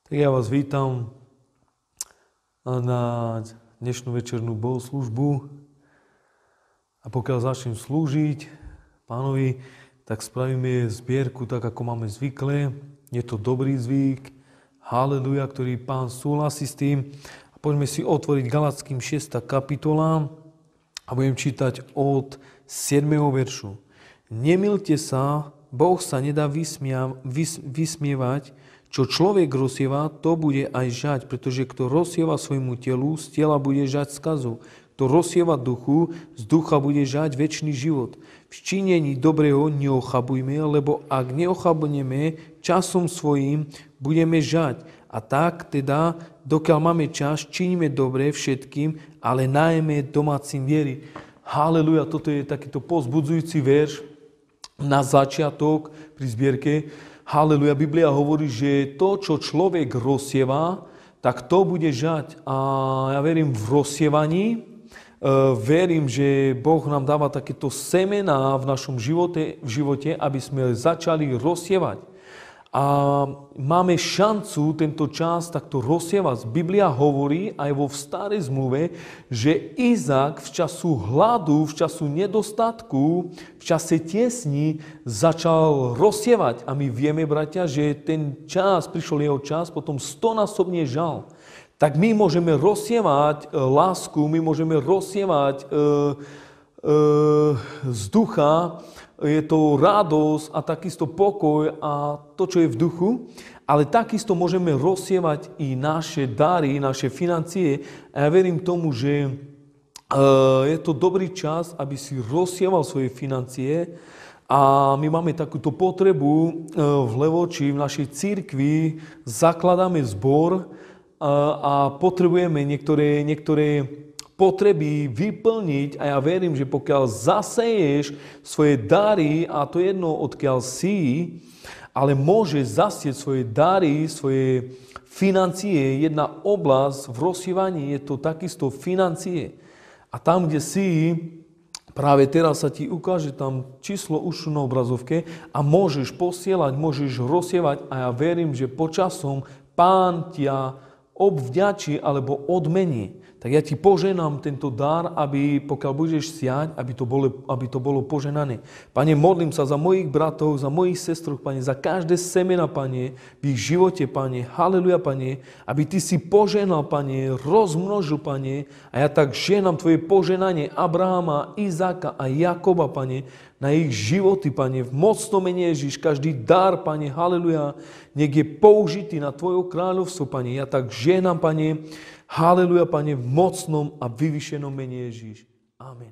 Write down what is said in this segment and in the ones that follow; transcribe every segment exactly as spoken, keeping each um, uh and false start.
Tak ja vás vítam na dnešnú večernú bohoslúžbu a pokiaľ začnem slúžiť Pánovi, tak spravíme zbierku tak, ako máme zvykle. Je to dobrý zvyk, haleluja, ktorý Pán súhlasí s tým. A poďme si otvoriť Galackým šiesta kapitola a budem čítať od siedmeho veršu. Nemilte sa, Boh sa nedá vysmia, vys, vysmievať. Čo človek rozsieva, to bude aj žať, pretože kto rozsieva svojmu telu, z tela bude žať skazu. Kto rozsieva duchu, z ducha bude žať večný život. V činení dobrého neochabujme, lebo ak neochabneme, časom svojím budeme žať. A tak teda, dokiaľ máme čas, činíme dobre všetkým, ale najmä domácim viery. Haleluja, toto je takýto povzbudzujúci verš na začiatok pri zbierke. Haleluja, Biblia hovorí, že to, čo človek rozsieva, tak to bude žať. A ja verím v rozsievaní, verím, že Boh nám dáva takéto semená v našom živote, v živote, aby sme začali rozsievať. A máme šancu tento čas takto rozsievať. Biblia hovorí aj vo starej zmluve, že Izák v času hladu, v času nedostatku, v čase tiesni začal rozsievať. A my vieme, bratia, že ten čas, prišiel jeho čas, potom stonásobne žal. Tak my môžeme rozsievať lásku, my môžeme rozsievať e, e, z ducha, je to radosť a takisto pokoj a to, čo je v duchu, ale takisto môžeme rozsievať i naše dary, naše financie. A ja verím tomu, že je to dobrý čas, aby si rozsieval svoje financie a my máme takúto potrebu v Levoči, v našej cirkvi, zakladáme zbor a potrebujeme niektoré, niektoré potreby vyplniť a ja verím, že pokiaľ zaseješ svoje dary, a to jedno odkiaľ si, ale môžeš zasieť svoje dary, svoje financie, jedna oblasť v rozsievaní je to takisto financie. A tam, kde si, práve teraz sa ti ukáže tam číslo už na obrazovke a môžeš posielať, môžeš rozsievať a ja verím, že počasom Pán ťa obvďačí alebo odmení. Tak ja ti poženám tento dar, aby pokiaľ budeš siať, aby to bolo, aby to bolo poženané. Pane, modlím sa za mojich bratov, za mojich sestrov, Pane, za každé semena, Pane, v ich živote, Pane. Haleluja, Pane, aby Ty si poženal, Pane, rozmnožil, Pane, a ja tak ženám Tvoje poženanie Abrahama, Izáka a Jakoba, Pane, na ich životy, Pane, v mocnom mene Ježiš, každý dar, Pane, haleluja, nech je použitý na Tvoje kráľovstvo, Pane. Ja tak ženám, Pane, haleluja, Pane, v mocnom a vyvyšenom mene Ježiš. Amen.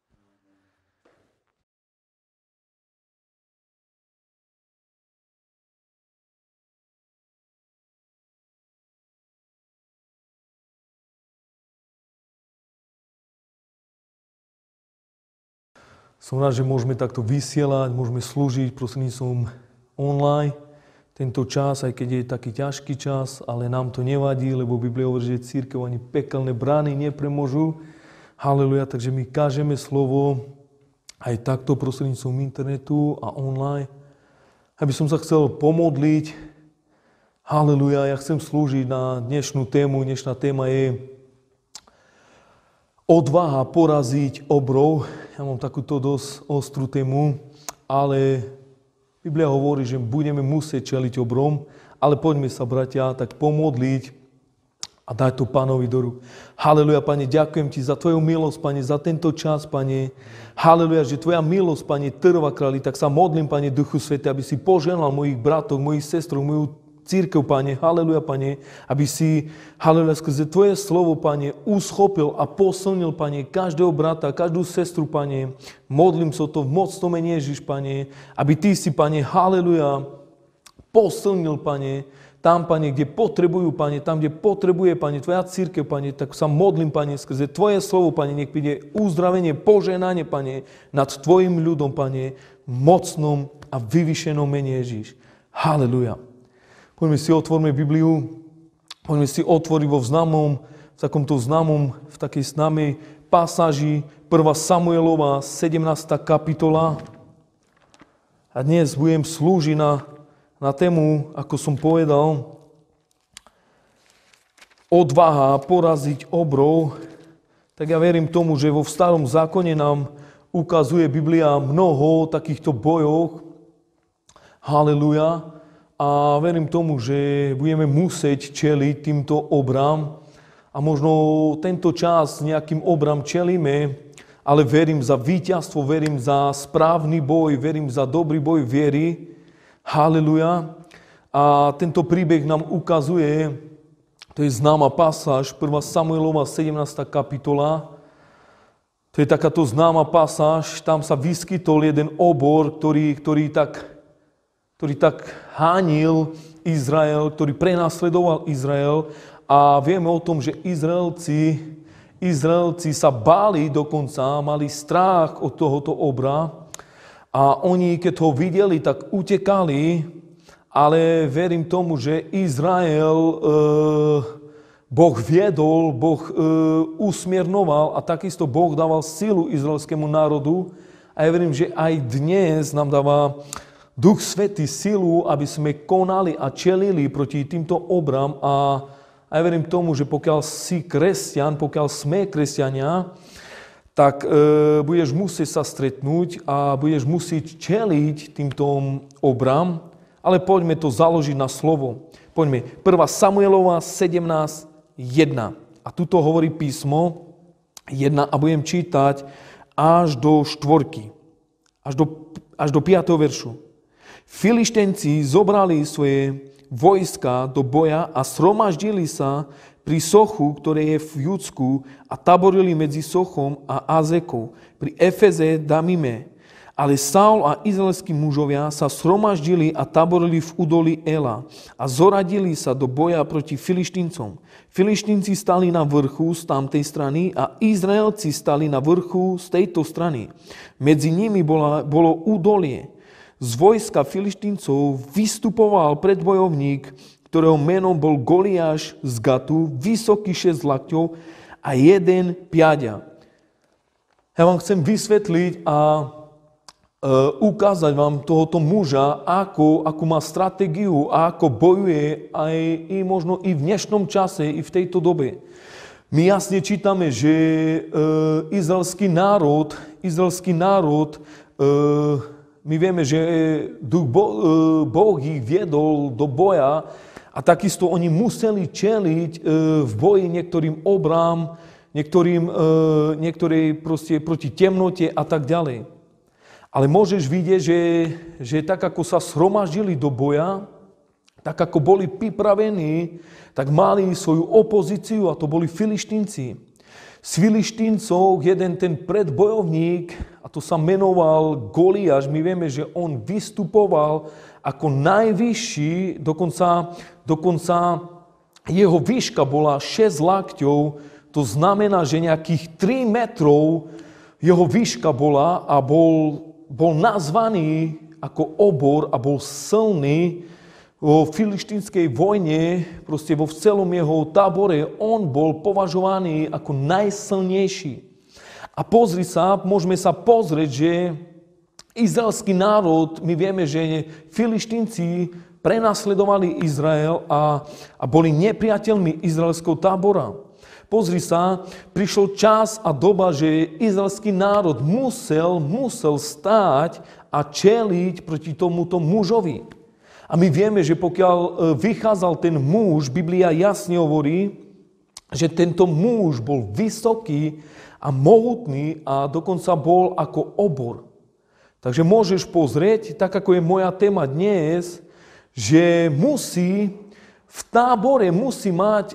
Som rád, že môžeme takto vysielať, môžeme slúžiť prostredníctvom online tento čas, aj keď je taký ťažký čas, ale nám to nevadí, lebo Biblia hovorí, že cirkev ani pekelné brány nepremôžu. Haleluja, takže my kážeme slovo aj takto prostredníctvom internetu a online. Aby som sa chcel pomodliť. Haleluja, ja chcem slúžiť na dnešnú tému. Dnešná téma je odvaha poraziť obrov. Ja mám takúto dosť ostrú tému, ale Biblia hovorí, že budeme musieť čeliť obrom, ale poďme sa, bratia, tak pomodliť a dať to Pánovi do rúk. Haleluja, Pane, ďakujem Ti za Tvoju milosť, Pane, za tento čas, Pane. Haleluja, že Tvoja milosť, Pane, trvá, králi, tak sa modlím, Pane, Duchu Svätý, aby si požehnal mojich bratov, mojich sestrov, moju církev, Pane, haleluja, Pane, aby si, haleluja, skrze Tvoje slovo, Pane, uschopil a posilnil, Pane, každého brata, každú sestru, Pane. Modlím sa to v mocnom mene Ježiš, Pane, aby Ty si, Pane, haleluja, posilnil, Pane, tam, Pane, kde potrebujú, Pane, tam, kde potrebuje, Pane, Tvoja církev, Pane, tak sa modlím, Pane, skrze Tvoje slovo, Pane, nech príde uzdravenie, poženanie, Pane, nad Tvojim ľudom, Pane, v mocnom a vyvyšenom mene Ježiš. Haleluja. Poďme si otvorme Bibliu, poďme si otvoriť vo známom, v takomto známom, v takej známej pasáži prvá Samuelova, sedemnásta kapitola. A dnes budem slúžiť na, na tému, ako som povedal, odvaha poraziť obrov, tak ja verím tomu, že vo starom zákone nám ukazuje Biblia mnoho takýchto bojov. Haleluja. A verím tomu, že budeme musieť čeliť týmto obram. A možno tento čas nejakým obram čelíme, ale verím za víťazstvo, verím za správny boj, verím za dobrý boj viery. Haleluja. A tento príbeh nám ukazuje, to je známa pasáž, prvá Samuelova sedemnásta kapitola. To je takáto známa pasáž, tam sa vyskytol jeden obor, ktorý, ktorý tak... ktorý tak hánil Izrael, ktorý prenasledoval Izrael. A vieme o tom, že Izraelci, Izraelci sa báli dokonca, mali strach od tohoto obra. A oni, keď ho videli, tak utekali. Ale verím tomu, že Izrael e, Boh viedol, Boh e, usmiernoval a takisto Boh dával silu izraelskému národu. A ja verím, že aj dnes nám dáva Duch Svätý silu, aby sme konali a čelili proti týmto obram a, a ja verím tomu, že pokiaľ si kresťan, pokiaľ sme kresťania, tak e, budeš musieť sa stretnúť a budeš musieť čeliť týmto obram, ale poďme to založiť na slovo. Poďme, prvá Samuelova sedemnásť jedna. A tuto hovorí písmo jedna a budem čítať až do štvorky, až do, až do piateho veršu. Filištenci zobrali svoje vojska do boja a shromaždili sa pri Sochu, ktoré je v Judsku, a taborili medzi Sochom a Azekou, pri Efeze Damime. Ale Saul a izraelskí mužovia sa shromaždili a taborili v údolí Ela a zoradili sa do boja proti Filištíncom. Filištínci stali na vrchu z tamtej strany a Izraelci stali na vrchu z tejto strany. Medzi nimi bola, bolo údolie. Z vojska Filištíncov vystupoval predbojovník, ktorého menom bol Goliáš z Gatu, vysoký šesť lakťov a jeden piaďa. Ja vám chcem vysvetliť a e, ukázať vám tohoto muža, ako, ako má stratégiu a ako bojuje aj i možno i v dnešnom čase, i v tejto dobe. My jasne čítame, že e, izraelský národ, izraelský národ e, my vieme, že Duch Boh ich viedol do boja a takisto oni museli čeliť v boji niektorým obrám, niektorým, niektorej proste proti temnote a tak ďalej. Ale môžeš vidieť, že, že tak ako sa shromaždili do boja, tak ako boli pripravení, tak mali svoju opozíciu a to boli Filištínci. Z Filištíncov jeden ten predbojovník, a to sa menoval Goliáš, my vieme, že on vystupoval ako najvyšší, dokonca, dokonca jeho výška bola šesť lakťov, to znamená, že nejakých tri metrov jeho výška bola a bol, bol nazvaný ako obor a bol silný. Vo filištínskej vojne, proste vo celom jeho tábore, on bol považovaný ako najsilnejší. A pozri sa, môžeme sa pozrieť, že izraelský národ, my vieme, že Filištínci prenasledovali Izrael a, a boli nepriateľmi izraelského tábora. Pozri sa, prišiel čas a doba, že izraelský národ musel, musel stáť a čeliť proti tomuto mužovi. A my vieme, že pokiaľ vychádzal ten muž, Biblia jasne hovorí, že tento muž bol vysoký a mohutný a dokonca bol ako obor. Takže môžeš pozrieť, tak ako je moja téma dnes, že musí, v tábore musí mať e,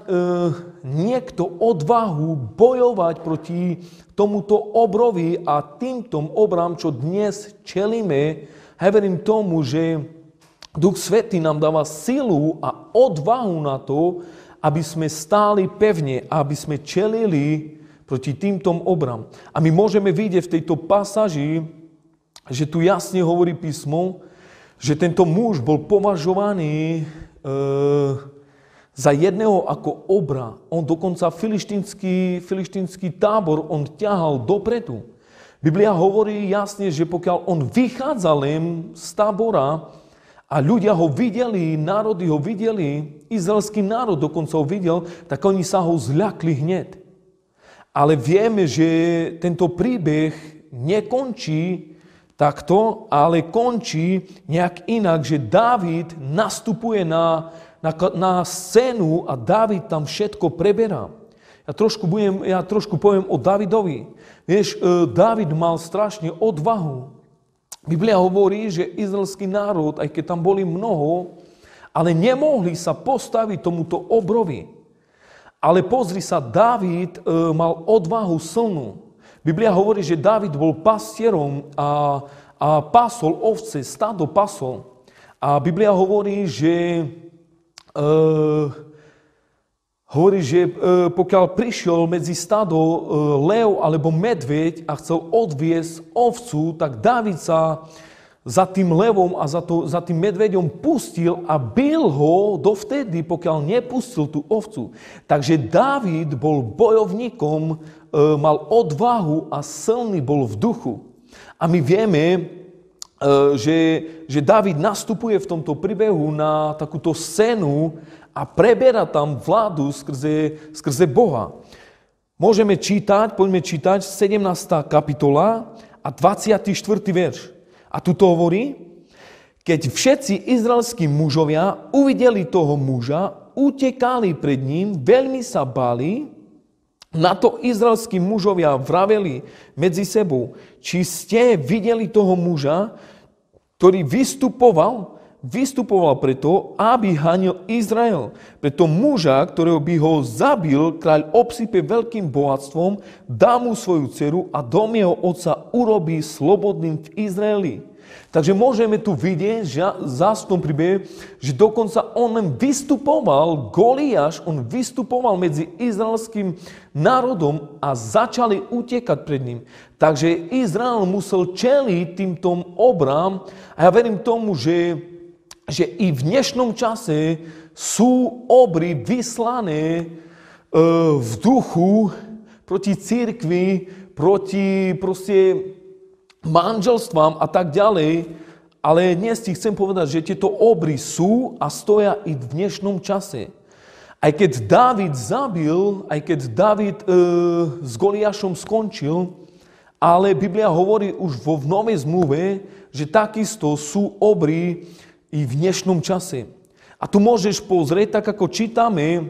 niekto odvahu bojovať proti tomuto obrovi a týmto obram, čo dnes čelíme. Ja verím tomu, že Duch Svätý nám dáva silu a odvahu na to, aby sme stáli pevne, aby sme čelili proti týmto obram. A my môžeme vidieť v tejto pasáži, že tu jasne hovorí písmo, že tento muž bol považovaný e, za jedného ako obra. On dokonca filištínsky, filištínsky tábor, on ťahal dopredu. Biblia hovorí jasne, že pokiaľ on vychádzal len z tábora, a ľudia ho videli, národy ho videli, izraelský národ dokonca ho videl, tak oni sa ho zľakli hneď. Ale vieme, že tento príbeh nekončí takto, ale končí nejak inak, že Dávid nastupuje na, na, na scénu a Dávid tam všetko preberá. Ja trošku, budem, ja trošku poviem o Dávidovi. Vieš, Dávid mal strašne odvahu. Biblia hovorí, že izraelský národ, aj keď tam boli mnoho, ale nemohli sa postaviť tomuto obrovi. Ale pozri sa, Dávid e, mal odvahu silnú. Biblia hovorí, že Dávid bol pastierom a, a pasol ovce, stádo pasol. A Biblia hovorí, že, e, hovorí, že e, pokiaľ prišiel medzi stádo e, lev alebo medveď a chcel odviesť ovcu, tak Dávid sa za tým levom a za, to, za tým medveďom pustil a bil ho dovtedy, pokiaľ nepustil tú ovcu. Takže Dávid bol bojovníkom, e, mal odvahu a silný bol v duchu. A my vieme, e, že, že Dávid nastupuje v tomto príbehu na takúto scénu a preberá tam vládu skrze, skrze Boha. Môžeme čítať, poďme čítať sedemnásta kapitola a dvadsiaty štvrtý verš. A tu to hovorí, keď všetci izraelskí mužovia uvideli toho muža, utekali pred ním, veľmi sa báli, na to izraelskí mužovia vraveli medzi sebou, či ste videli toho muža, ktorý vystupoval, vystupoval preto, aby hanil Izrael. Preto muža, ktorého by ho zabil, kráľ obsype veľkým bohatstvom, dá mu svoju dceru a dom jeho otca urobí slobodným v Izraeli. Takže môžeme tu vidieť, že zás v tom príbehu, že dokonca on len vystupoval, Goliáš, on vystupoval medzi izraelským národom a začali utekať pred ním. Takže Izrael musel čeliť týmto obrám a ja verím tomu, že, že i v dnešnom čase sú obry vyslané e, v duchu proti cirkvi, proti proste manželstvám a tak ďalej, ale dnes ti chcem povedať, že tieto obry sú a stoja i v dnešnom čase. Aj keď Dávid zabil, aj keď Dávid e, s Goliášom skončil, ale Biblia hovorí už vo v Novej zmluve, že takisto sú obry i v dnešnom čase. A tu môžeš pozrieť, tak ako čítame,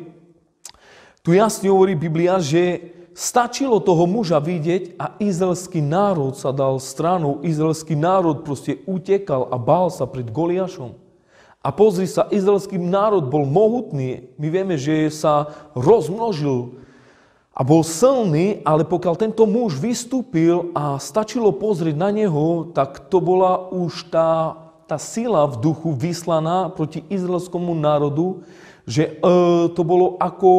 tu jasne hovorí Biblia, že stačilo toho muža vidieť a izraelský národ sa dal stranou. Izraelský národ proste utekal a bál sa pred Goliášom. A pozri sa, izraelský národ bol mohutný. My vieme, že sa rozmnožil a bol silný, ale pokiaľ tento muž vystúpil a stačilo pozrieť na neho, tak to bola už tá, tá sila v duchu vyslaná proti izraelskému národu, že e, to bolo ako...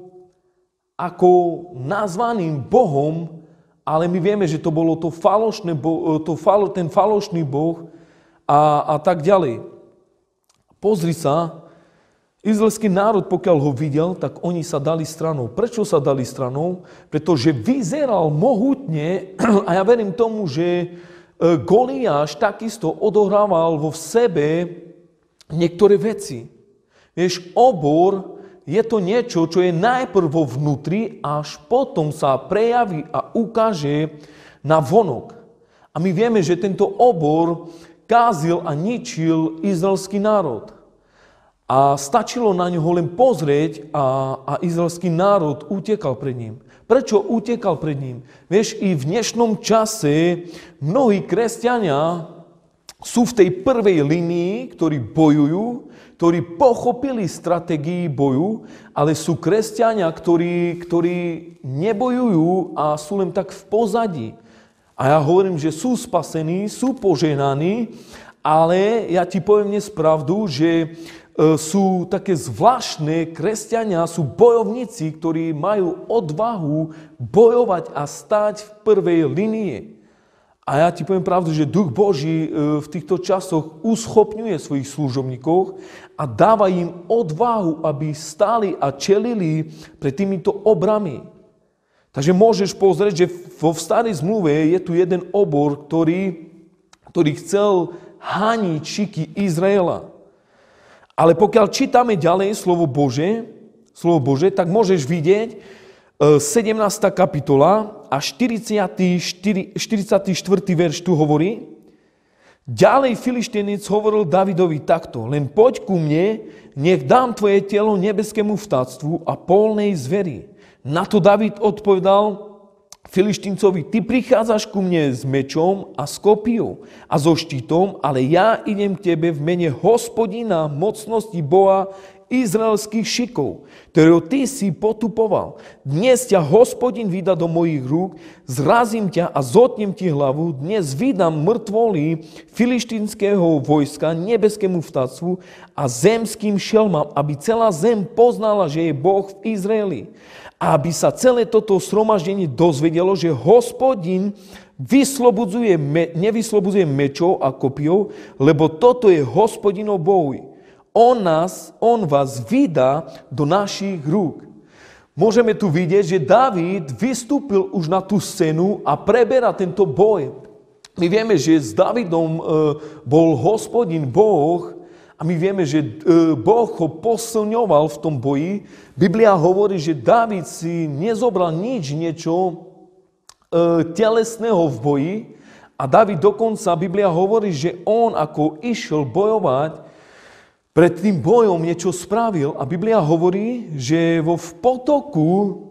ako nazvaným Bohom, ale my vieme, že to bolo to falošné, to falo, ten falošný Boh a, a tak ďalej. Pozri sa, izraelský národ, pokiaľ ho videl, tak oni sa dali stranou. Prečo sa dali stranou? Pretože vyzeral mohutne a ja verím tomu, že Goliáš takisto odohrával vo sebe niektoré veci. Vieš, obor je to niečo, čo je najprv vo vnútri, až potom sa prejaví a ukáže na vonok. A my vieme, že tento obor kázil a ničil izraelský národ. A stačilo na ňoho len pozrieť a, a izraelský národ utekal pred ním. Prečo utekal pred ním? Vieš, i v dnešnom čase mnohí kresťania sú v tej prvej línii, ktorí bojujú, ktorí pochopili stratégii boju, ale sú kresťania, ktorí, ktorí nebojujú a sú len tak v pozadí. A ja hovorím, že sú spasení, sú požehnaní, ale ja ti poviem dnes pravdu, že e, sú také zvláštne kresťania, sú bojovníci, ktorí majú odvahu bojovať a stáť v prvej línii. A ja ti poviem pravdu, že Duch Boží v týchto časoch uschopňuje svojich služobníkov a dáva im odvahu, aby stáli a čelili pred týmito obrami. Takže môžeš pozrieť, že vo starej zmluve je tu jeden obor, ktorý, ktorý chcel haniť šiky Izraela. Ale pokiaľ čítame ďalej slovo Bože, slovo Bože, tak môžeš vidieť sedemnásta kapitola a štyridsiaty štvrtý verš tu hovorí. Ďalej Filištinec hovoril Davidovi takto, len poď ku mne, nech dám tvoje telo nebeskému vtáctvu a polnej zveri. Na to David odpovedal Filištíncovi, ty prichádzaš ku mne s mečom a s kopijou a so štítom, ale ja idem k tebe v mene Hospodina, mocnosti Boha, izraelských šikov, ktorého ty si potupoval. Dnes ťa Hospodin vydá do mojich rúk, zrazím ťa a zotnem ti hlavu, dnes vydám mŕtvoly filištinského vojska nebeskému vtáctvu a zemským šelmám, aby celá zem poznala, že je Boh v Izraeli. A aby sa celé toto shromaždenie dozvedelo, že Hospodin vyslobodzuje, nevyslobodzuje mečov a kopijou, lebo toto je Hospodinov boj. On nás, on vás vydá do našich rúk. Môžeme tu vidieť, že Dávid vystúpil už na tú scénu a preberá tento boj. My vieme, že s Dávidom e, bol Hospodin Boh a my vieme, že e, Boh ho posilňoval v tom boji. Biblia hovorí, že Dávid si nezobral nič, niečo e, telesného v boji a Dávid dokonca, Biblia hovorí, že on ako išiel bojovať, pred tým bojom niečo spravil a Biblia hovorí, že vo v potoku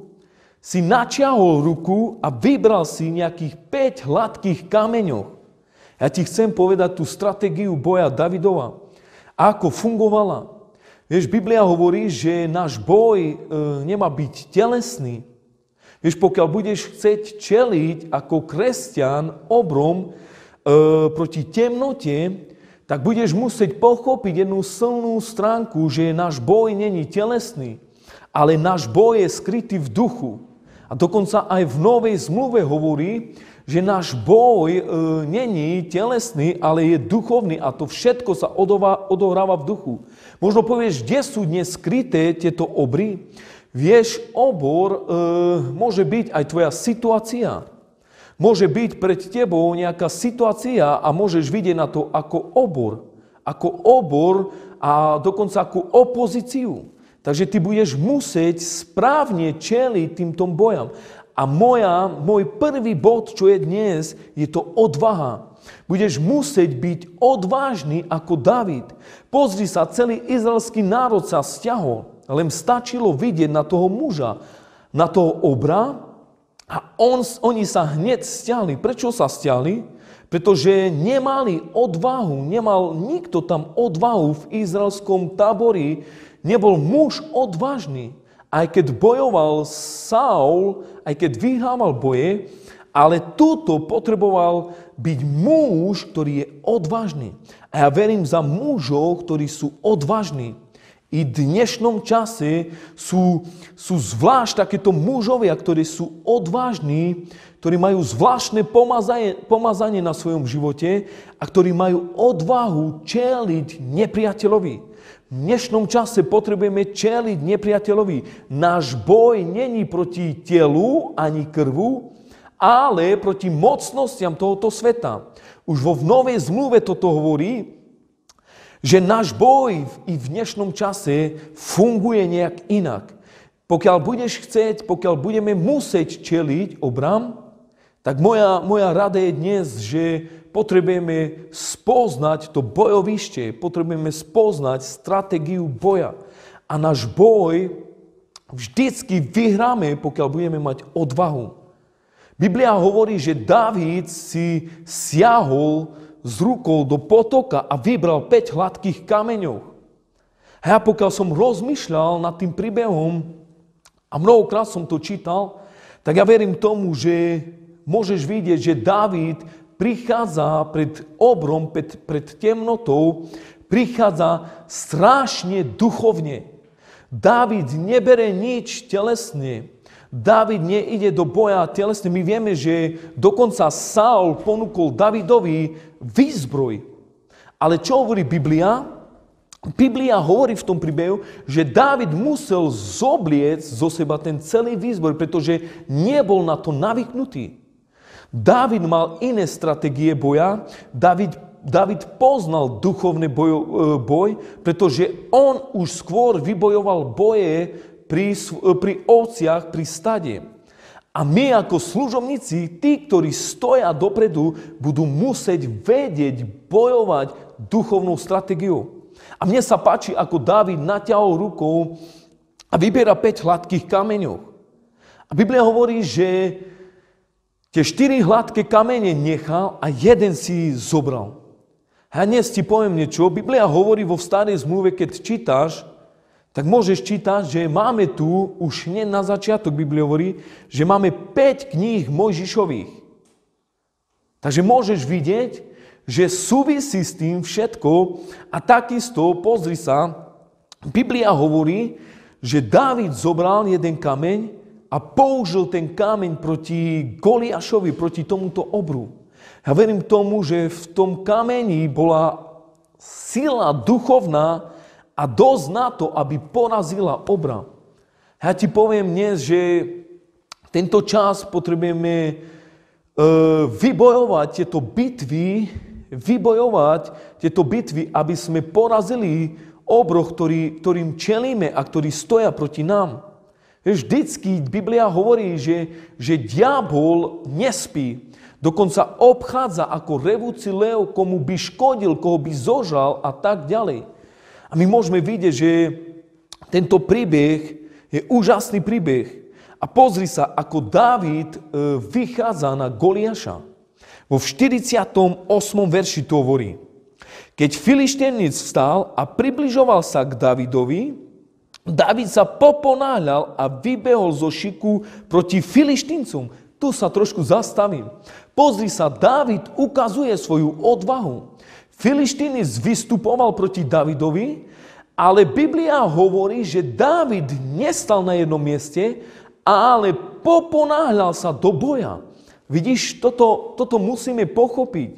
si načiahol ruku a vybral si nejakých päť hladkých kameňov. Ja ti chcem povedať tú stratégiu boja Davidova. Ako fungovala. Vieš, Biblia hovorí, že náš boj e, nemá byť telesný. Vieš, pokiaľ budeš chcieť čeliť ako kresťan obrom e, proti temnote, tak budeš musieť pochopiť jednu silnú stránku, že náš boj není telesný, ale náš boj je skrytý v duchu. A dokonca aj v Novej zmluve hovorí, že náš boj e, není telesný, ale je duchovný a to všetko sa odová, odohráva v duchu. Možno povieš, kde sú dnes skryté tieto obry? Vieš, obor e, môže byť aj tvoja situácia. Môže byť pred tebou nejaká situácia a môžeš vidieť na to ako obor. Ako obor a dokonca ako opozíciu. Takže ty budeš musieť správne čeliť týmto bojom. A moja, môj prvý bod, čo je dnes, je to odvaha. Budeš musieť byť odvážny ako David. Pozri sa, celý izraelský národ sa stiahol. Len stačilo vidieť na toho muža, na toho obra, a on, oni sa hneď stiahli. Prečo sa stiahli? Pretože nemali odvahu, nemal nikto tam odvahu v izraelskom tábori, nebol muž odvážny. Aj keď bojoval Saul, aj keď vyhrával boje, ale túto potreboval byť muž, ktorý je odvážny. A ja verím za mužov, ktorí sú odvážni. I v dnešnom čase sú, sú zvlášť takéto mužovia, ktorí sú odvážni, ktorí majú zvláštne pomazanie, pomazanie na svojom živote a ktorí majú odvahu čeliť nepriateľovi. V dnešnom čase potrebujeme čeliť nepriateľovi. Náš boj není proti telu ani krvu, ale proti mocnostiam tohoto sveta. Už vo Novej zmluve toto hovorí, že náš boj i v dnešnom čase funguje nejak inak. Pokiaľ budeš chcieť, pokiaľ budeme musieť čeliť obram, tak moja, moja rada je dnes, že potrebujeme spoznať to bojovište, potrebujeme spoznať stratégiu boja. A náš boj vždycky vyhráme, pokiaľ budeme mať odvahu. Biblia hovorí, že Dávid si siahol z rukou do potoka a vybral päť hladkých kameňov. A ja pokiaľ som rozmýšľal nad tým príbehom a mnohokrát som to čítal, tak ja verím tomu, že môžeš vidieť, že Dávid prichádza pred obrom, pred, pred temnotou, prichádza strašne duchovne. Dávid nebere nič telesne. Dávid neide do boja telesne. My vieme, že dokonca Saul ponúkol Davidovi výzbroj. Ale čo hovorí Biblia? Biblia hovorí v tom príbehu, že Dávid musel zobliec zo seba ten celý výzbroj, pretože nebol na to navyknutý. Dávid mal iné stratégie boja. Dávid David poznal duchovný boj, boj, pretože on už skôr vybojoval boje pri, pri ovciach, pri stade. A my ako služobníci, tí, ktorí stoja dopredu, budú musieť vedieť bojovať duchovnou stratégiou. A mne sa páči, ako Dávid natiahol rukou a vybiera päť hladkých kameňov. A Biblia hovorí, že tie štyri hladké kamene nechal a jeden si zobral. A dnes ti poviem niečo. Biblia hovorí vo starej zmluve, keď čítaš, tak môžeš čítať, že máme tu, už nie na začiatok Biblia hovorí, že máme päť kníh Mojžišových. Takže môžeš vidieť, že súvisí s tým všetko a takisto, pozri sa, Biblia hovorí, že Dávid zobral jeden kameň a použil ten kameň proti Goliášovi, proti tomuto obru. Ja verím tomu, že v tom kameni bola sila duchovná a dosť na to, aby porazila obra. Ja ti poviem dnes, že tento čas potrebujeme e, vybojovať tieto bitvy, vybojovať tieto bitvy, aby sme porazili obroh, ktorý, ktorým čelíme a ktorí stoja proti nám. Vždycky Biblia hovorí, že, že diabol nespí. Dokonca obchádza ako revúci lev, komu by škodil, koho by zožal a tak ďalej. A my môžeme vidieť, že tento príbeh je úžasný príbeh. A pozri sa, ako Dávid vychádza na Goliáša. Vo štyridsiatom ôsmom verši to hovorí. Keď Filišténec vstal a približoval sa k Dávidovi, Dávid sa poponáhľal a vybehol zo šiku proti Filištíncom. Tu sa trošku zastavím. Pozri sa, Dávid ukazuje svoju odvahu. Filištínec vystupoval proti Dávidovi, ale Biblia hovorí, že Dávid nestal na jednom mieste, ale poponáhľal sa do boja. Vidíš, toto, toto musíme pochopiť,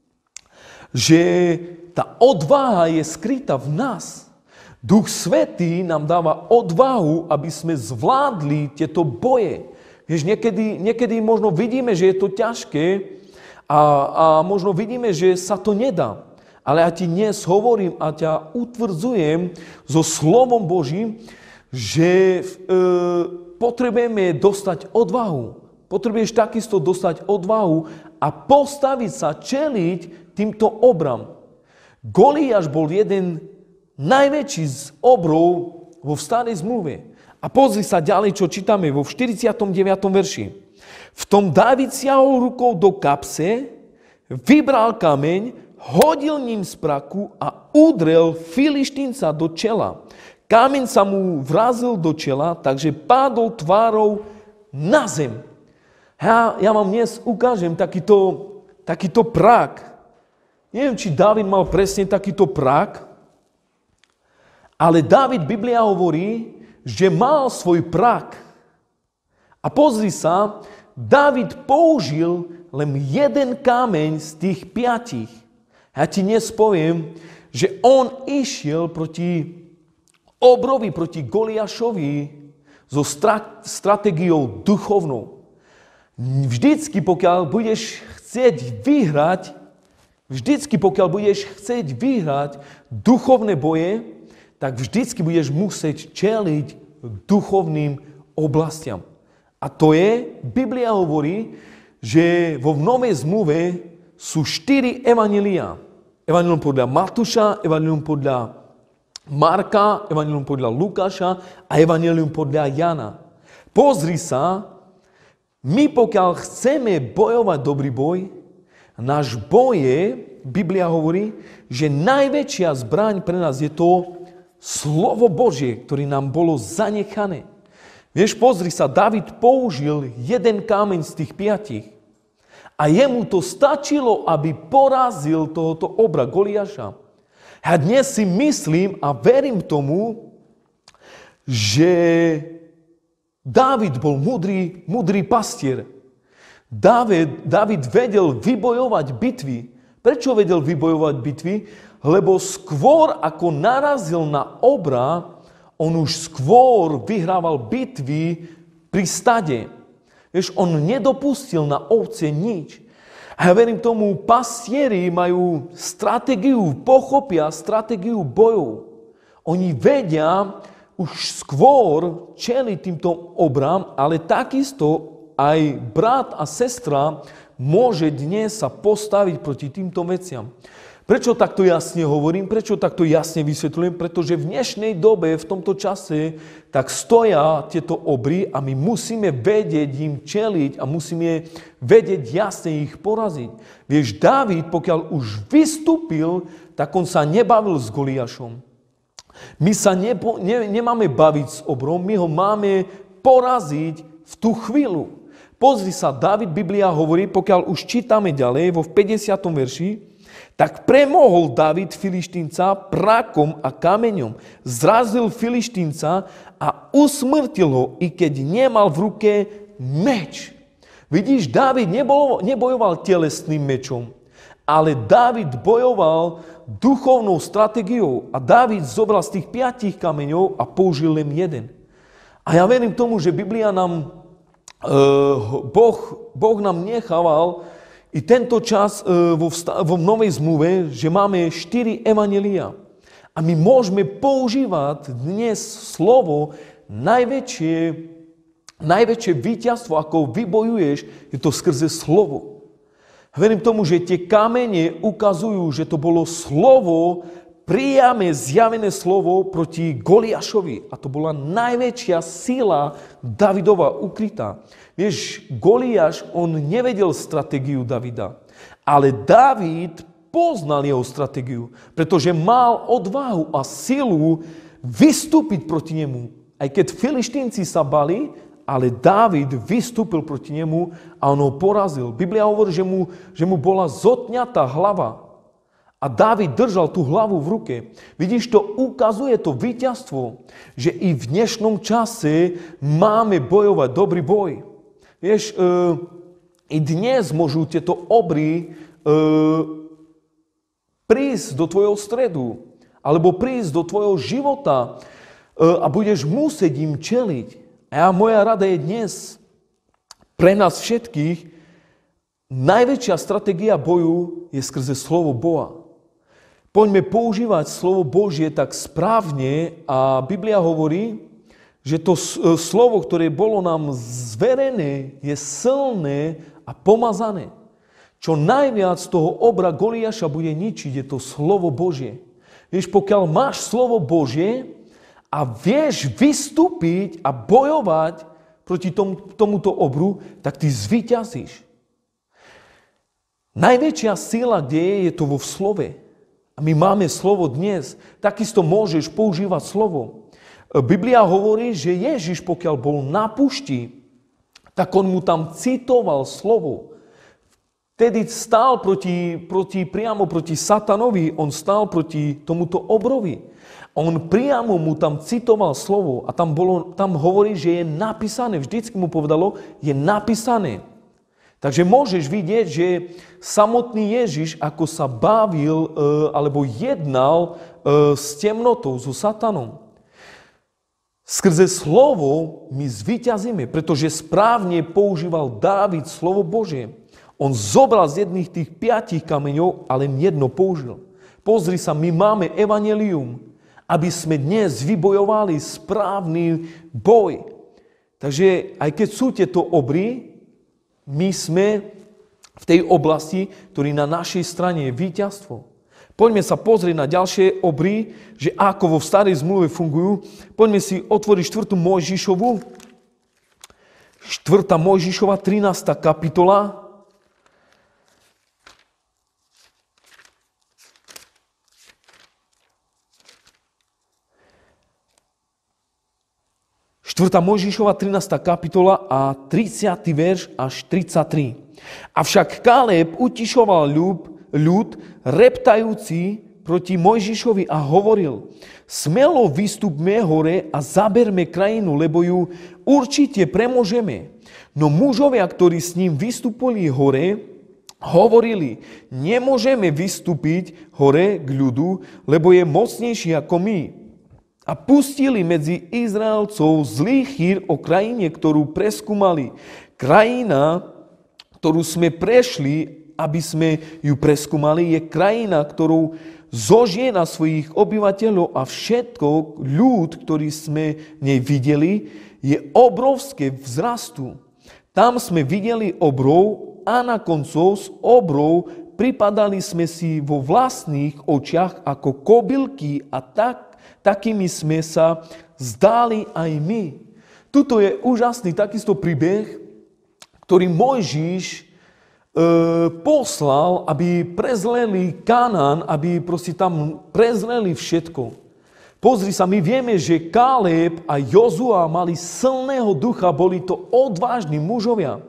že tá odvaha je skrytá v nás. Duch Svätý nám dáva odvahu, aby sme zvládli tieto boje. Vieš, niekedy, niekedy možno vidíme, že je to ťažké, A, a možno vidíme, že sa to nedá. Ale ja ti dnes hovorím a ťa utvrdzujem so slovom Božím, že e, potrebujeme dostať odvahu. Potrebuješ takisto dostať odvahu a postaviť sa, čeliť týmto obram. Goliáš bol jeden najväčší z obrov vo starej zmluve. A pozri sa ďalej, čo čítame vo štyridsiatom deviatom verši. V tom Dávid siahol rukou do kapse, vybral kameň, hodil ním z praku a udrel Filištínca do čela. Kameň sa mu vrazil do čela, takže pádol tvárou na zem. Ja, ja vám dnes ukážem takýto, takýto prák. Neviem, či Dávid mal presne takýto prák, ale Dávid, Biblia hovorí, že mal svoj prák. A pozri sa, Dávid použil len jeden kameň z tých piatich. Ja ti dnes poviem, že on išiel proti obrovi, proti Goliášovi so stratégiou duchovnou. Vždycky, pokiaľ budeš chcieť vyhrať, vždycky, pokiaľ budeš chcieť vyhrať duchovné boje, tak vždycky budeš musieť čeliť duchovným oblastiam. A to je, Biblia hovorí, že vo Novej zmluve sú štyri evanjelia. Evanjelium podľa Matúša, evanjelium podľa Marka, evanjelium podľa Lukáša a evanjelium podľa Jana. Pozri sa, my pokiaľ chceme bojovať dobrý boj, náš boj je, Biblia hovorí, že najväčšia zbraň pre nás je to slovo Božie, ktoré nám bolo zanechané. Vieš, pozri sa, Dávid použil jeden kameň z tých piatich a jemu to stačilo, aby porazil tohoto obra Goliáša. Ja dnes si myslím a verím tomu, že Dávid bol múdry, múdry pastier. Dávid, Dávid vedel vybojovať bitvy. Prečo vedel vybojovať bitvy? Lebo skôr ako narazil na obra, on už skôr vyhrával bitvy pri stade. Vieš, on nedopustil na ovce nič. A ja verím tomu, pastieri majú stratégiu, pochopia stratégiu bojov. Oni vedia už skôr čeliť týmto obrám, ale takisto aj brat a sestra môže dnes sa postaviť proti týmto veciam. Prečo takto jasne hovorím? Prečo takto jasne vysvetľujem? Pretože v dnešnej dobe, v tomto čase, tak stoja tieto obry a my musíme vedieť im čeliť a musíme vedieť jasne ich poraziť. Vieš, Dávid, pokiaľ už vystúpil, tak on sa nebavil s Goliášom. My sa nepo, ne, nemáme baviť s obrom, my ho máme poraziť v tú chvíľu. Pozri sa, Dávid, Biblia hovorí, pokiaľ už čítame ďalej, vo päťdesiatom verši, tak premohol Dávid Filištínca prakom a kameňom. Zrazil Filištínca a usmrtil ho, i keď nemal v ruke meč. Vidíš, Dávid nebol, nebojoval telesným mečom, ale Dávid bojoval duchovnou stratégiou. A Dávid zobral z tých piatich kameňov a použil len jeden. A ja verím tomu, že Biblia nám, uh, boh, boh nám nechával i tento čas vo, vo Novej zmluve, že máme štyri evanjelia. A my môžeme používať dnes slovo najväčšie, najväčšie víťazstvo, ako vybojuješ, je to skrze slovo. Verím tomu, že tie kamene ukazujú, že to bolo slovo, priame zjavené slovo proti Goliášovi. A to bola najväčšia sila Davidova ukrytá. Vieš, Goliáš, on nevedel stratégiu Davida, ale David poznal jeho stratégiu, pretože mal odvahu a silu vystúpiť proti nemu. Aj keď Filištínci sa bali, ale David vystúpil proti nemu a on ho porazil. Biblia hovorí, že mu, že mu bola zotňatá hlava a David držal tú hlavu v ruke. Vidíš, to ukazuje to víťazstvo, že i v dnešnom čase máme bojovať dobrý boj. Vieš, e, i dnes môžu tieto obry e, prísť do tvojho stredu, alebo prísť do tvojho života e, a budeš musieť im čeliť. A moja rada je dnes pre nás všetkých, najväčšia stratégia boju je skrze slovo Boha. Poďme používať slovo Božie tak správne a Biblia hovorí, že to slovo, ktoré bolo nám zverené, je silné a pomazané. Čo najviac toho obra Goliáša bude ničiť, je to slovo Božie. Vieš, pokiaľ máš slovo Božie a vieš vystúpiť a bojovať proti tom, tomuto obru, tak ty zvíťazíš. Najväčšia sila, kde je, je to vo slove. A my máme slovo dnes. Takisto môžeš používať slovo. Biblia hovorí, že Ježiš, pokiaľ bol na pušti, tak on mu tam citoval slovo. Vtedy stál proti, proti, priamo proti satanovi, on stál proti tomuto obrovi. On priamo mu tam citoval slovo a tam, bolo, tam hovorí, že je napísané. Vždycky mu povedalo, je napísané. Takže môžeš vidieť, že samotný Ježiš, ako sa bavil alebo jednal s temnotou, so satanom. Skrze slovo my zvíťazíme, pretože správne používal Dávid slovo Božie. On zobral z jedných tých piatich kameňov, ale jedno použil. Pozri sa, my máme evanjelium, aby sme dnes vybojovali správny boj. Takže aj keď sú tieto obry, my sme v tej oblasti, ktorý na našej strane je víťazstvo. Poďme sa pozrieť na ďalšie obry, že ako vo starej zmluve fungujú. Poďme si otvoriť štvrtú Mojžišovu. štvrtá Mojžišova, trinásta kapitola. štvrtá Mojžišova, trinásta kapitola a tridsiaty verš až tridsaťtri. Avšak Kaleb utišoval ľud, ľud reptajúci proti Mojžišovi a hovoril: smelo vystúpme hore a zaberme krajinu, lebo ju určite premôžeme. No mužovia, ktorí s ním vystúpili hore, hovorili: nemôžeme vystúpiť hore k ľudu, lebo je mocnejší ako my. A pustili medzi Izraelcov zlý chýr o krajine, ktorú preskúmali. Krajina, ktorú sme prešli, aby sme ju preskúmali, je krajina, ktorú zožiera svojich obyvateľov a všetko ľud, ktorý sme v nej videli, je obrovské vzrastu. Tam sme videli obrov a na koncov z obrov pripadali sme si vo vlastných očiach ako kobylky a tak, takými sme sa zdali aj my. Tuto je úžasný takisto príbeh, ktorý Mojžiš e, poslal, aby prezreli Kanán, aby proste tam prezreli všetko. Pozri sa, my vieme, že Káleb a Jozua mali silného ducha, boli to odvážni mužovia.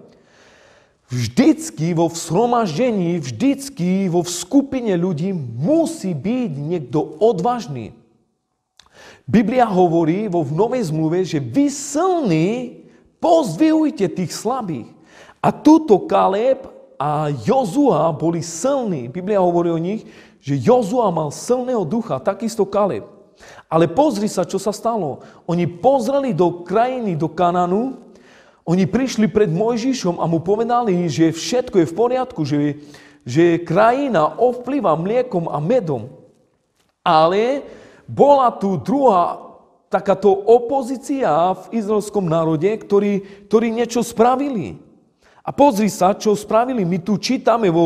Vždycky vo shromaždení, vždycky vo skupine ľudí musí byť niekto odvážny. Biblia hovorí vo Novej zmluve, že vy silní pozdvihujte tých slabých. A tuto Káleb a Jozua boli silní. Biblia hovorí o nich, že Jozua mal silného ducha, takisto Káleb. Ale pozri sa, čo sa stalo. Oni pozreli do krajiny, do Kanánu, oni prišli pred Mojžišom a mu povedali, že všetko je v poriadku, že, že krajina ovplyva mliekom a medom. Ale bola tu druhá takáto opozícia v izraelskom národe, ktorí, ktorí niečo spravili. A pozri sa, čo spravili. My tu čítame vo,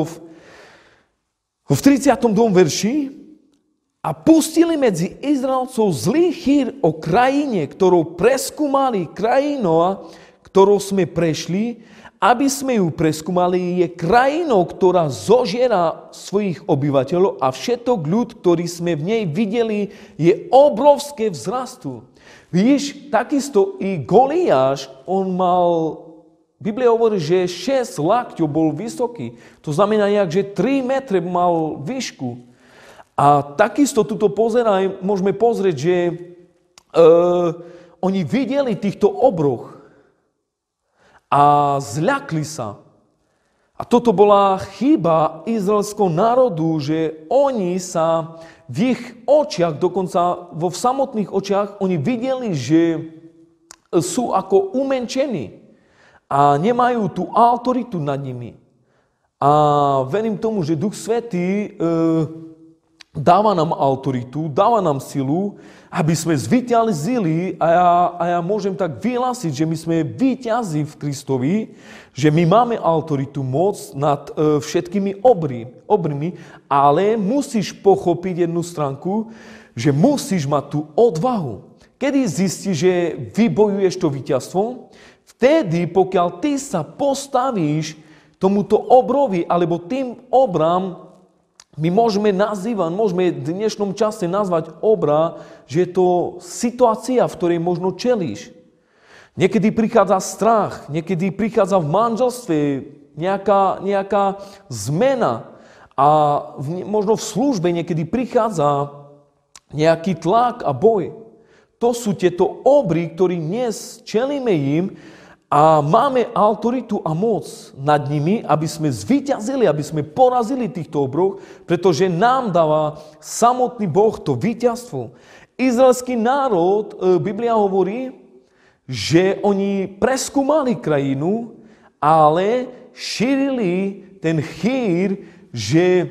v tridsiatom druhom verši. A pustili medzi Izraelcov zlý chýr o krajine, ktorou preskúmali krajinu, ktorou sme prešli, aby sme ju preskúmali, je krajinou, ktorá zožiera svojich obyvateľov a všetok ľud, ktorý sme v nej videli, je obrovské vzrastu. Vidíš, takisto i Goliáš, on mal... Biblia hovorí, že šesť lakťov bol vysoký. To znamená, že tri metre mal výšku. A takisto tuto pozeraj, môžeme pozrieť, že uh, oni videli týchto obroch a zľakli sa. A toto bola chyba izraelského národu, že oni sa v ich očiach, dokonca vo samotných očiach, oni videli, že sú ako umenčení. A nemajú tú autoritu nad nimi. A verím tomu, že Duch Svätý e, dáva nám autoritu, dáva nám silu, aby sme zvíťazili a ja, a ja môžem tak vyhlásiť, že my sme víťazi v Kristovi, že my máme autoritu, moc nad e, všetkými obry, obrmi, ale musíš pochopiť jednu stránku, že musíš mať tú odvahu. Kedy zistíš, že vybojuješ to víťazstvo? Vtedy, pokiaľ ty sa postavíš tomuto obrovi, alebo tým obram, my môžeme nazývať, môžeme v dnešnom čase nazvať obra, že je to situácia, v ktorej možno čelíš. Niekedy prichádza strach, niekedy prichádza v manželstve nejaká, nejaká zmena a v, možno v službe niekedy prichádza nejaký tlak a boj. To sú tieto obry, ktorí dnes čelíme im, a máme autoritu a moc nad nimi, aby sme zvíťazili, aby sme porazili týchto obrov, pretože nám dáva samotný Boh to víťazstvo. Izraelský národ, Biblia hovorí, že oni preskúmali krajinu, ale šírili ten chýr, že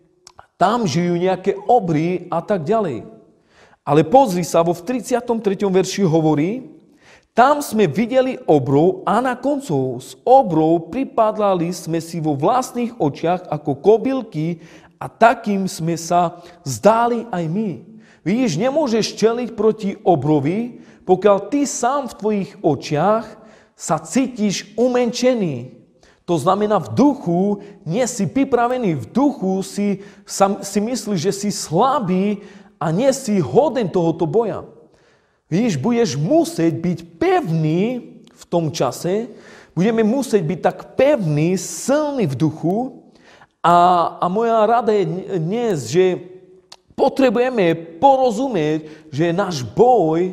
tam žijú nejaké obry a tak ďalej. Ale pozri sa, vo tridsiatom treťom verši hovorí, tam sme videli obrov a na koncov z obrov pripadali sme si vo vlastných očiach ako kobylky a takým sme sa zdáli aj my. Vidíš, nemôžeš čeliť proti obrovi, pokiaľ ty sám v tvojich očiach sa cítiš umenčený. To znamená, v duchu nie si pripravený, v duchu si, sa, si myslíš, že si slabý a nie si hoden tohoto boja. Víš, budeš musieť byť pevný v tom čase, budeme musieť byť tak pevný, silný v duchu a, a moja rada je dnes, že potrebujeme porozumieť, že náš boj,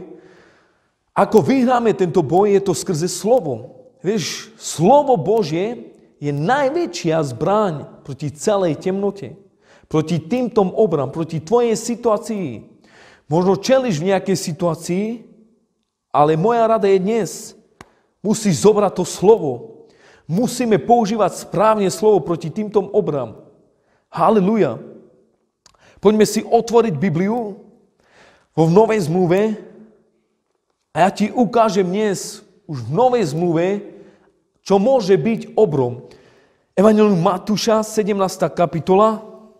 ako vyhráme tento boj, je to skrze slovo. Vieš, slovo Božie je najväčšia zbraň proti celej temnote, proti týmto obram, proti tvojej situácii. Možno čeliš v nejakej situácii, ale moja rada je dnes. Musíš zobrať to slovo. Musíme používať správne slovo proti týmto obram. Haleluja. Poďme si otvoriť Bibliu vo Novej zmluve a ja ti ukážem dnes už v Novej zmluve, čo môže byť obrom. Evangelium Matúša, sedemnásta kapitola.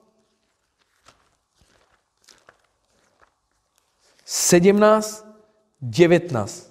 sedemnásť, devätnásť.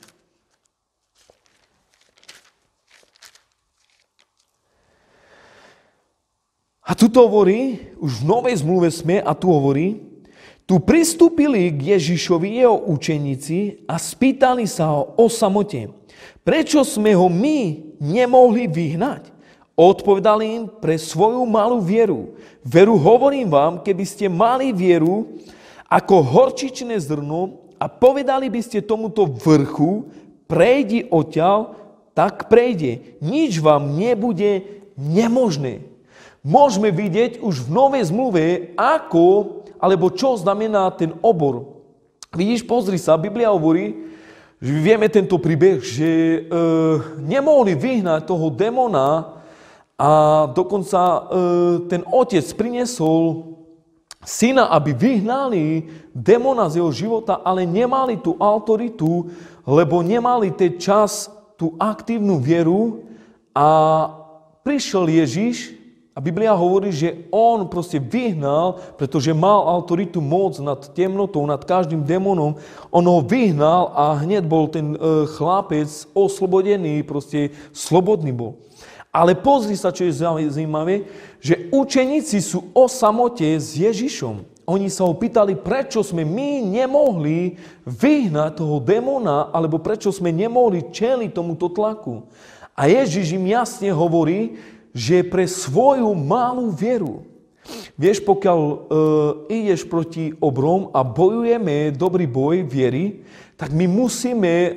A tu to hovorí, už v Novej zmluve sme, a tu hovorí, tu pristúpili k Ježišovi jeho učeníci a spýtali sa ho o samote. Prečo sme ho my nemohli vyhnať? Odpovedali im pre svoju malú vieru. Veru hovorím vám, keby ste mali vieru ako horčičné zrno a povedali by ste tomuto vrchu, prejdi odtiaľ, tak prejde. Nič vám nebude nemožné. Môžeme vidieť už v Novej zmluve, ako, alebo čo znamená ten obor. Vidíš, pozri sa, Biblia hovorí, že vieme tento príbeh, že e, nemohli vyhnať toho démona a dokonca e, ten otec priniesol syna, aby vyhnali démona z jeho života, ale nemali tú autoritu, lebo nemali ten čas, tú aktívnu vieru a prišiel Ježiš. A Biblia hovorí, že on proste vyhnal, pretože mal autoritu, moc nad temnotou, nad každým démonom. On ho vyhnal a hneď bol ten e, chlapec oslobodený, proste slobodný bol. Ale pozri sa, čo je zaujímavé, že učeníci sú o samote s Ježišom. Oni sa ho pýtali, prečo sme my nemohli vyhnať toho démona, alebo prečo sme nemohli čeliť tomuto tlaku. A Ježiš im jasne hovorí, že pre svoju malú vieru. Vieš, pokiaľ e, ideš proti obrom a bojujeme dobrý boj viery, tak my musíme e,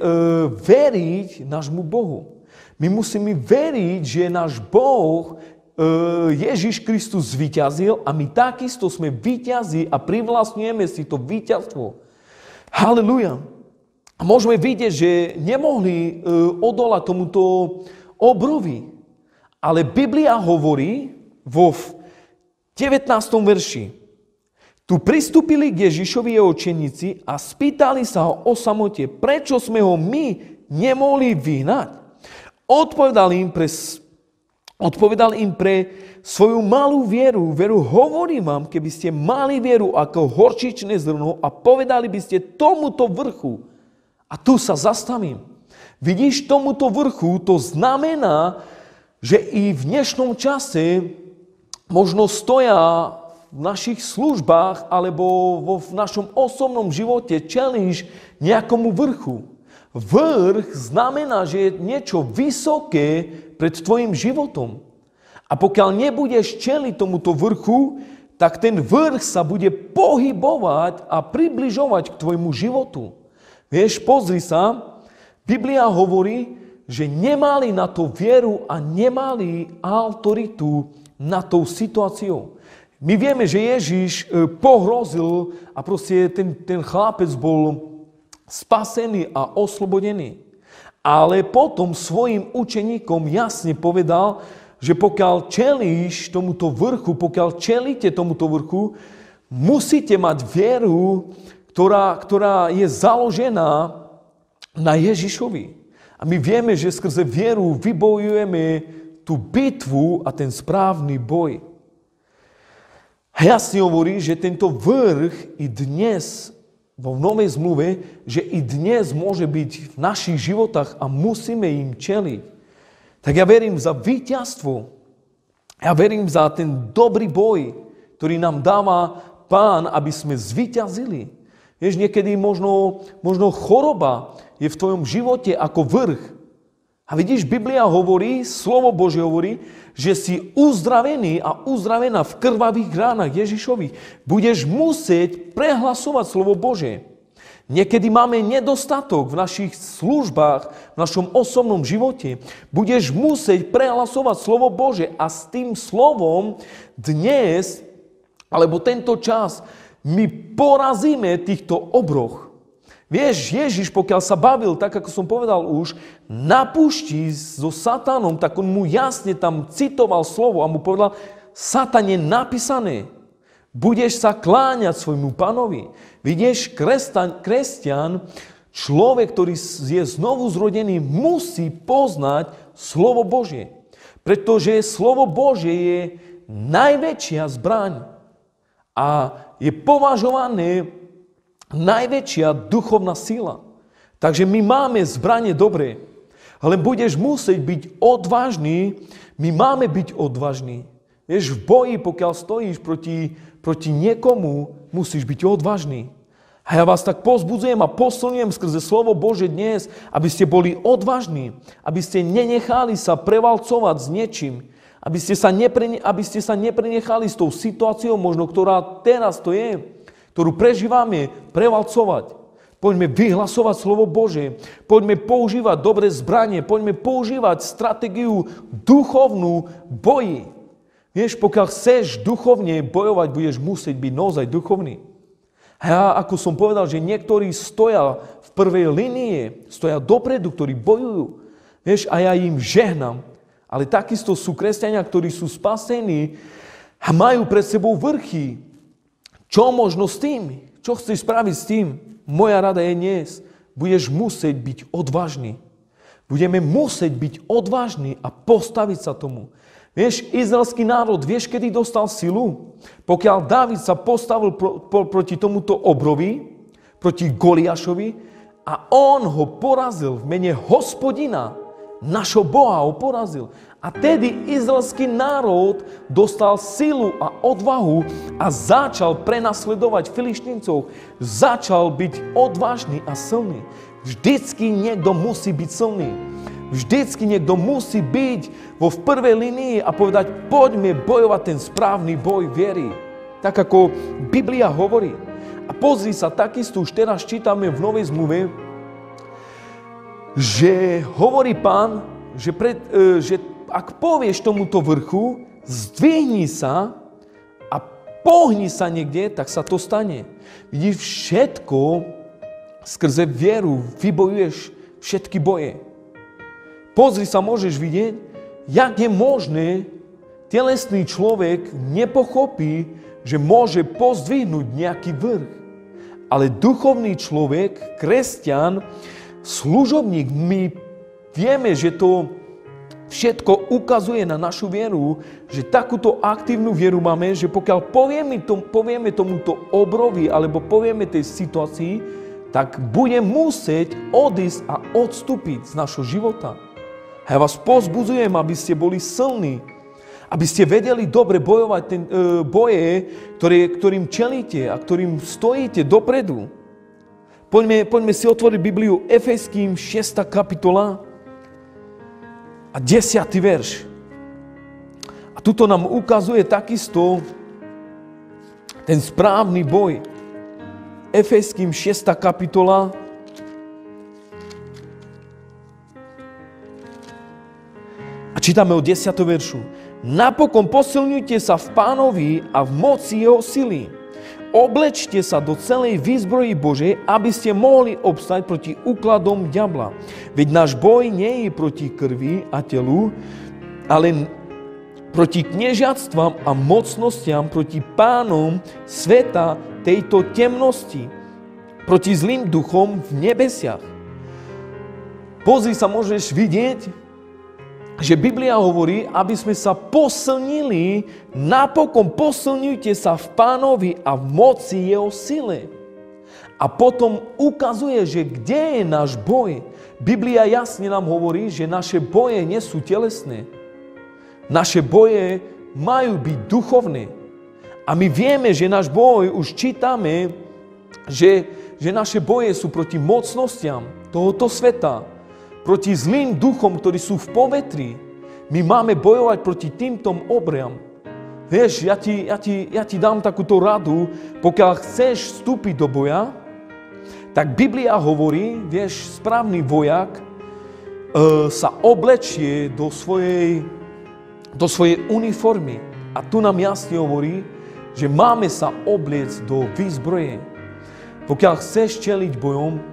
veriť nášmu Bohu. My musíme veriť, že náš Boh, e, Ježiš Kristus zvíťazil a my takisto sme víťazi a privlastňujeme si to víťazstvo. Halleluja. A môžeme vidieť, že nemohli e, odolať tomuto obrovi. Ale Biblia hovorí vo devätnástom verši. Tu pristúpili k Ježišovi jeho učeníci a spýtali sa ho o samote, prečo sme ho my nemohli vyhnať. Odpovedal im pre, odpovedal im pre svoju malú vieru. Veru hovorím vám, keby ste mali vieru ako horčičné zrno a povedali by ste tomuto vrchu. A tu sa zastavím. Vidíš, tomuto vrchu to znamená, že i v dnešnom čase možno stoja v našich službách alebo vo v našom osobnom živote čelíš nejakomu vrchu. Vrch znamená, že je niečo vysoké pred tvojim životom. A pokiaľ nebudeš čeliť tomuto vrchu, tak ten vrch sa bude pohybovať a približovať k tvojmu životu. Vieš, pozri sa, Biblia hovorí, že nemali na to vieru a nemali autoritu na tou situáciou. My vieme, že Ježiš pohrozil a proste ten, ten chlapec bol spasený a oslobodený. Ale potom svojim učeníkom jasne povedal, že pokiaľ čelíš tomuto vrchu, pokiaľ čelíte tomuto vrchu, musíte mať vieru, ktorá, ktorá je založená na Ježišovi. A my vieme, že skrze vieru vybojujeme tú bitvu a ten správny boj. A jasne hovorí, že tento vrch i dnes vo Novej zmluve, že i dnes môže byť v našich životách a musíme im čeliť. Tak ja verím za víťazstvo. Ja verím za ten dobrý boj, ktorý nám dáva Pán, aby sme zvíťazili. Vieš, niekedy možno, možno choroba je v tvojom živote ako vrch. A vidíš, Biblia hovorí, slovo Božie hovorí, že si uzdravený a uzdravená v krvavých ránach Ježišových. Budeš musieť prehlasovať slovo Božie. Niekedy máme nedostatok v našich službách, v našom osobnom živote. Budeš musieť prehlasovať slovo Božie a s tým slovom dnes, alebo tento čas, my porazíme týchto obroch. Vieš, Ježiš, pokiaľ sa bavil, tak ako som povedal už, na púšti so Satanom, tak on mu jasne tam citoval slovo a mu povedal, Satan je napísané, budeš sa kláňať svojmu pánovi. Vidieš, kresťan, kresťan, človek, ktorý je znovu zrodený, musí poznať slovo Božie. Pretože slovo Božie je najväčšia zbraň a je považované najväčšia duchovná sila. Takže my máme zbranie dobré, ale budeš musieť byť odvážny, my máme byť odvážni. Vieš, v boji, pokiaľ stojíš proti, proti niekomu, musíš byť odvážny. A ja vás tak pozbudzujem a posilňujem skrze slovo Bože dnes, aby ste boli odvážni, aby ste nenechali sa prevalcovať s niečím, aby ste sa, nepre, aby ste sa neprenechali s tou situáciou, možno ktorá teraz to je, ktorú prežívame, prevalcovať. Poďme vyhlasovať slovo Bože, poďme používať dobré zbranie, poďme používať stratégiu duchovnú boji. Vieš, pokiaľ chceš duchovne bojovať, budeš musieť byť naozaj duchovný. A ja, ako som povedal, že niektorí stoja v prvej línii, stoja dopredu, ktorí bojujú. Vieš, a ja im žehnám. Ale takisto sú kresťania, ktorí sú spasení a majú pred sebou vrchy. Čo možno s tým? Čo chceš spraviť s tým? Moja rada je dnes. Budeš musieť byť odvážny. Budeme musieť byť odvážni a postaviť sa tomu. Vieš, izraelský národ, vieš, kedy dostal silu? Pokiaľ Dávid sa postavil pro, pro, proti tomuto obrovi, proti Goliášovi a on ho porazil v mene Hospodina, našho Boha ho porazil. A tedy izraelský národ dostal silu a odvahu a začal prenasledovať Filištíncov. Začal byť odvážny a silný. Vždycky niekto musí byť silný. Vždycky niekto musí byť vo v prvej línii a povedať, poďme bojovať ten správny boj viery. Tak ako Biblia hovorí. A pozri sa, takisto už teraz čítame v Novej zmluve, že hovorí Pán, že, pred, že ak povieš tomuto vrchu, zdvihni sa a pohni sa niekde, tak sa to stane. Vidíš, všetko skrze vieru vybojuješ všetky boje. Pozri sa, môžeš vidieť, jak je možné, telesný človek nepochopí, že môže pozdvihnúť nejaký vrch. Ale duchovný človek, kresťan, služobník, my vieme, že to všetko ukazuje na našu vieru, že takúto aktívnu vieru máme, že pokiaľ povieme, tom, povieme tomuto obrovi alebo povieme tej situácii, tak bude musieť odísť a odstúpiť z našho života. A ja vás pozbudzujem, aby ste boli silní, aby ste vedeli dobre bojovať ten, e, boje, ktoré, ktorým čelíte a ktorým stojíte dopredu. Poďme, poďme si otvoriť Bibliu Efeským šiesta kapitola a desiaty verš. A tuto nám ukazuje takisto ten správny boj. Efeským šiesta kapitola a čítame od desiateho veršu. Napokon posilňujte sa v Pánovi a v moci jeho sily. Oblečte sa do celej výzbroji Božej, aby ste mohli obstať proti úkladom diabla. Veď náš boj nie je proti krvi a telu, ale proti kniežatstvám a mocnostiam, proti pánom sveta tejto temnosti, proti zlým duchom v nebesiach. Pozri sa, môžeš vidieť, že Biblia hovorí, aby sme sa posilnili, napokon posilňujte sa v Pánovi a v moci jeho sile. A potom ukazuje, že kde je náš boj. Biblia jasne nám hovorí, že naše boje nie sú telesné. Naše boje majú byť duchovné. A my vieme, že náš boj, už čítame, že, že naše boje sú proti mocnostiam tohoto sveta, proti zlým duchom, ktorí sú v povetri. My máme bojovať proti týmto obriam. Vieš, ja ti, ja, ti, ja ti dám takúto radu, pokiaľ chceš vstúpiť do boja, tak Biblia hovorí, vieš, správny vojak e, sa oblečie do svojej, do svojej uniformy. A tu nám jasne hovorí, že máme sa obliecť do výzbroje. Pokiaľ chceš čeliť bojom,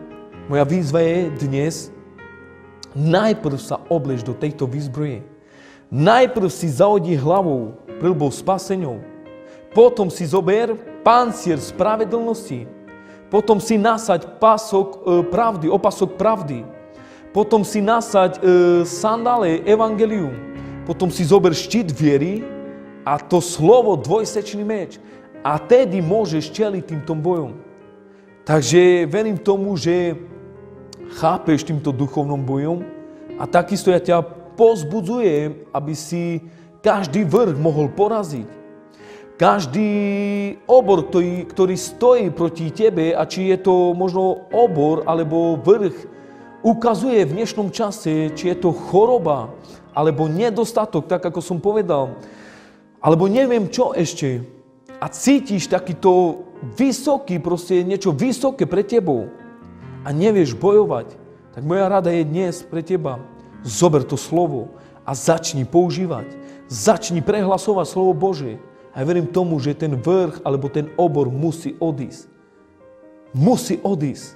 Moja výzva je dnes, najprv sa oblež do tejto výzbroje. Najprv si zahodí hlavou prilbou spaseňou. Potom si zober pancier spravedlnosti. Potom si nasaď pások e, pravdy, opasok pravdy. Potom si nasaď e, sandále evangelium. Potom si zober štít viery a to slovo dvojsečný meč. A tedy môžeš čeliť týmto bojom. Takže verím tomu, že chápeš týmto duchovnom bojom a takisto ja ťa pozbudzujem, aby si každý vrch mohol poraziť. Každý obor, ktorý, ktorý stojí proti tebe, a či je to možno obor alebo vrch, ukazuje v dnešnom čase, či je to choroba alebo nedostatok, tak ako som povedal, alebo neviem čo ešte. A cítiš takýto vysoký, proste niečo vysoké pre tebou a nevieš bojovať, tak moja rada je dnes pre teba. Zober to slovo a začni používať. Začni prehlasovať slovo Božie. A ja verím tomu, že ten vrch alebo ten obor musí odísť. Musí odísť.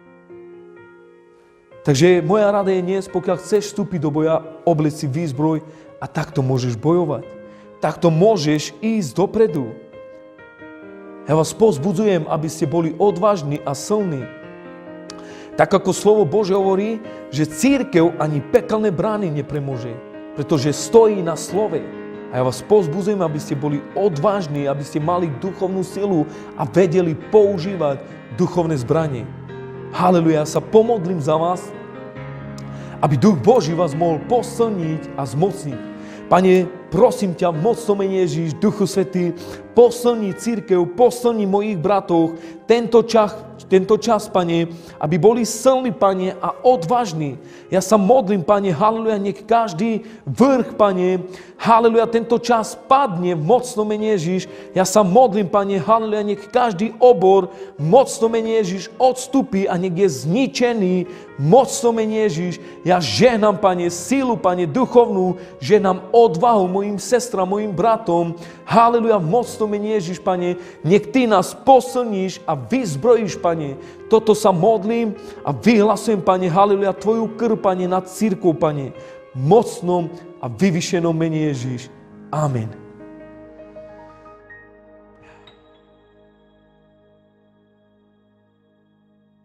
Takže moja rada je dnes, pokiaľ chceš vstúpiť do boja, obleč si výzbroj a takto môžeš bojovať. Takto môžeš ísť dopredu. Ja vás povzbudzujem, aby ste boli odvážni a silní. Tak ako slovo Božie hovorí, že cirkev ani pekelné brány nepremôže, pretože stojí na slove. A ja vás povzbudzujem, aby ste boli odvážni, aby ste mali duchovnú silu a vedeli používať duchovné zbranie. Haleluja, ja sa pomodlím za vás, aby Duch Boží vás mohol posilniť a zmocniť. Pane, prosím ťa, mocno mene Ježiš, Duchu Svätý, posilni cirkev, posilni mojich bratov tento čas, tento čas, Pane, aby boli silní, Pane, a odvážni. Ja sa modlím, Pane, haleluja, nech každý vrch, Pane, haleluja, tento čas padne v mocno mene Ježiš. Ja sa modlím, Pane, haleluja, nech každý obor mocno mene Ježiš odstúpi a nech je zničený mocno mene Ježiš. Ja žehnám, Pane, sílu, Pane, duchovnú, žehnám odvahu mojim sestram, mojim bratom. Haleluja, v mocno mene Ježiš, Pane, nech Ty nás posilníš a vyzbrojíš, Pane. Toto sa modlím a vyhlasujem, Pane, haleluja, Tvoju krv, Pane, nad cirkvou, Pane, mocnom a vyvyšenom mene Ježiš. Amen.